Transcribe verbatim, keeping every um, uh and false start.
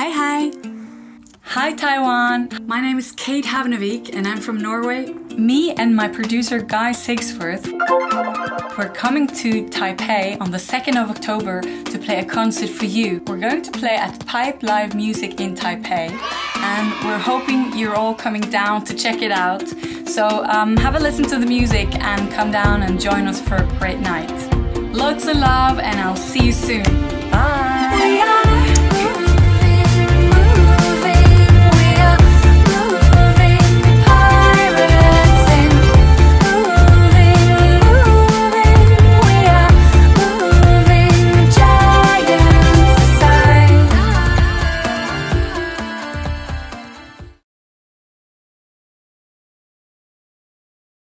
Hi, hi! Hi Taiwan! My name is Kate Havnevik and I'm from Norway. Me and my producer Guy Sigsworth, we're coming to Taipei on the second of October to play a concert for you. We're going to play at Pipe Live Music in Taipei and we're hoping you're all coming down to check it out. So um, have a listen to the music and come down and join us for a great night. Lots of love and I'll see you soon!